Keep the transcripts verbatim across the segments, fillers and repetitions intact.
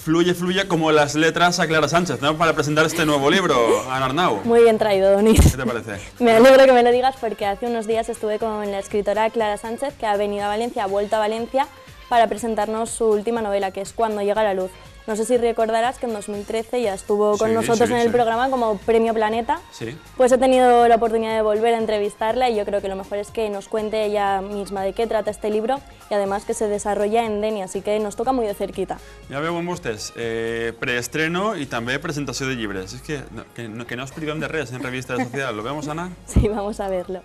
fluye, fluye como las letras a Clara Sánchez, ¿no? Para presentar este nuevo libro, Ana Arnau. Muy bien traído, Donis. ¿Qué te parece? Me alegro que me lo digas porque hace unos días estuve con la escritora Clara Sánchez, que ha venido a Valencia, ha vuelto a Valencia para presentarnos su última novela, que es Cuando llega la luz. No sé si recordarás que en dos mil trece ya estuvo con sí, nosotros sí, en el sí. programa como Premio Planeta. Sí. Pues he tenido la oportunidad de volver a entrevistarla y yo creo que lo mejor es que nos cuente ella misma de qué trata este libro y además que se desarrolla en Denia, así que nos toca muy de cerquita. Ja veu amb vostès, eh, preestreno i també presentació de llibres. És que no, que, no, que no us privem de res en Revista de Sociedad. ¿Lo vemos, Ana? Sí, vamos a verlo.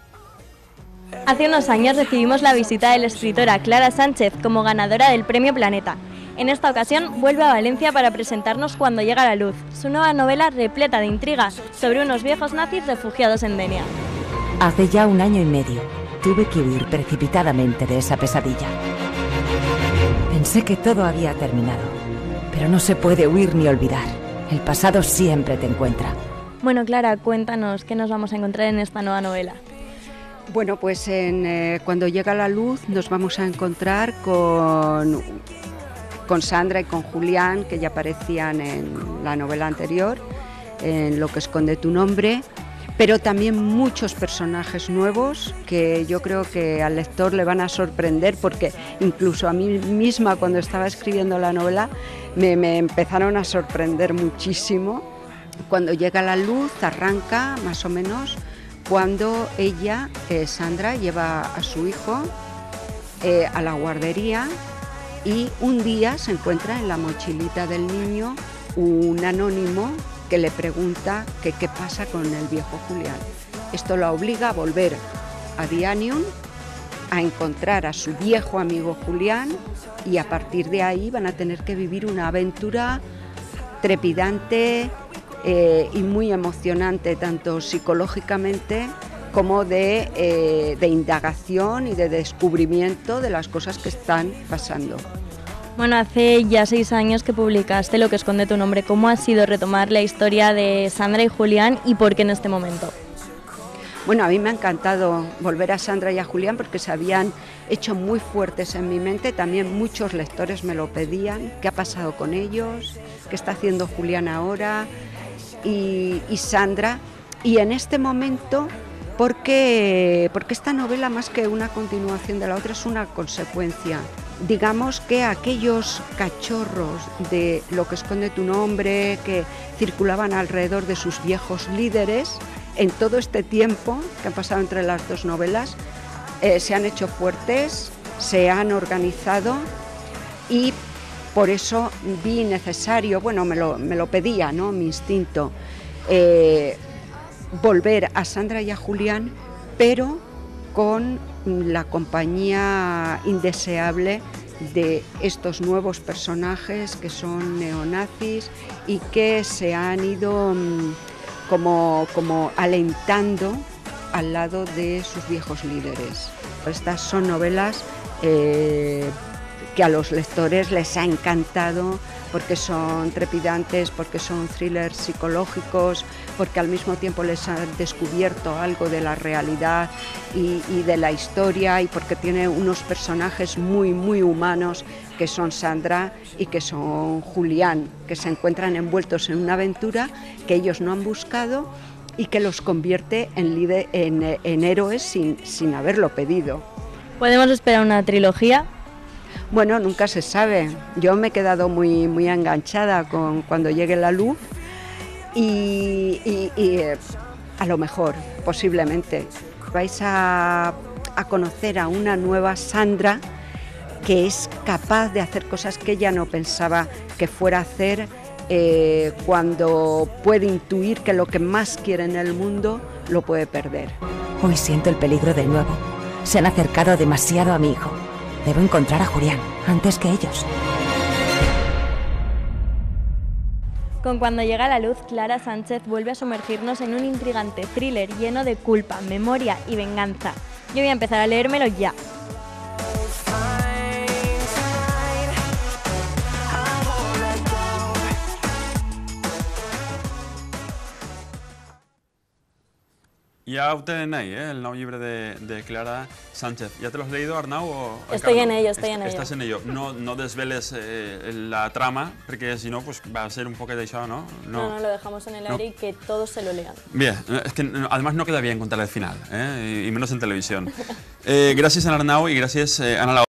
Hace unos años recibimos la visita de la escritora Clara Sánchez como ganadora del Premio Planeta. En esta ocasión vuelve a Valencia para presentarnos Cuando llega la luz, su nueva novela repleta de intriga sobre unos viejos nazis refugiados en Denia. Hace ya un año y medio tuve que huir precipitadamente de esa pesadilla. Pensé que todo había terminado, pero no se puede huir ni olvidar. El pasado siempre te encuentra. Bueno, Clara, cuéntanos qué nos vamos a encontrar en esta nueva novela. Bueno, pues en, eh, Cuando llega la luz nos vamos a encontrar con, con Sandra y con Julián, que ya aparecían en la novela anterior, en Lo que esconde tu nombre, pero también muchos personajes nuevos que yo creo que al lector le van a sorprender, porque incluso a mí misma cuando estaba escribiendo la novela me, me empezaron a sorprender muchísimo. Cuando llega la luz arranca más o menos cuando ella, eh, Sandra, lleva a su hijo eh, a la guardería y un día se encuentra en la mochilita del niño un anónimo que le pregunta que qué pasa con el viejo Julián. Esto la obliga a volver a Dianium, a encontrar a su viejo amigo Julián y a partir de ahí van a tener que vivir una aventura trepidante, Eh, y muy emocionante, tanto psicológicamente como de, eh, de indagación y de descubrimiento de las cosas que están pasando. Bueno, hace ya seis años que publicaste Lo que esconde tu nombre. ¿Cómo ha sido retomar la historia de Sandra y Julián y por qué en este momento? Bueno, a mí me ha encantado volver a Sandra y a Julián porque se habían hecho muy fuertes en mi mente, también muchos lectores me lo pedían, qué ha pasado con ellos, qué está haciendo Julián ahora. Y, y Sandra, y en este momento, porque, porque esta novela más que una continuación de la otra es una consecuencia. Digamos que aquellos cachorros de Lo que esconde tu nombre, que circulaban alrededor de sus viejos líderes, en todo este tiempo que ha pasado entre las dos novelas, eh, se han hecho fuertes, se han organizado y por eso vi necesario, bueno, me lo, me lo pedía, ¿no?, mi instinto, eh, volver a Sandra y a Julián, pero con la compañía indeseable de estos nuevos personajes que son neonazis y que se han ido mmm, como, como alentando al lado de sus viejos líderes. Estas son novelas eh, que a los lectores les ha encantado porque son trepidantes, porque son thrillers psicológicos, porque al mismo tiempo les han descubierto algo de la realidad y, y de la historia y porque tiene unos personajes muy, muy humanos que son Sandra y que son Julián, que se encuentran envueltos en una aventura que ellos no han buscado y que los convierte en, líder, en, en héroes sin, sin haberlo pedido. ¿Podemos esperar una trilogía? Bueno, nunca se sabe. Yo me he quedado muy, muy enganchada con Cuando llegue la luz y, y, y a lo mejor, posiblemente, vais a, a conocer a una nueva Sandra que es capaz de hacer cosas que ella no pensaba que fuera a hacer, eh, cuando puede intuir que lo que más quiere en el mundo lo puede perder. Hoy siento el peligro del nuevo. Se han acercado demasiado a mi hijo. Debo encontrar a Julián antes que ellos. Con Cuando llega la luz, Clara Sánchez vuelve a sumergirnos en un intrigante thriller lleno de culpa, memoria y venganza. Yo voy a empezar a leérmelo ya. Ja ho tenen ahí, eh, el nou llibre de, de Clara Sánchez. ¿Ya te lo has leído, Arnau? O estoy Carlos? en ello, estoy en ello. Estás en ello. No, no desveles eh, la trama, porque si no, pues va a ser un poco de això, ¿no? No, no, lo dejamos en el aire no. y que todos se lo lean. Bien, es que además no queda bien contar el final, ¿eh? y, y menos en televisión. Eh, gracias, Ana Arnau, y gracias, eh, Ana Laura.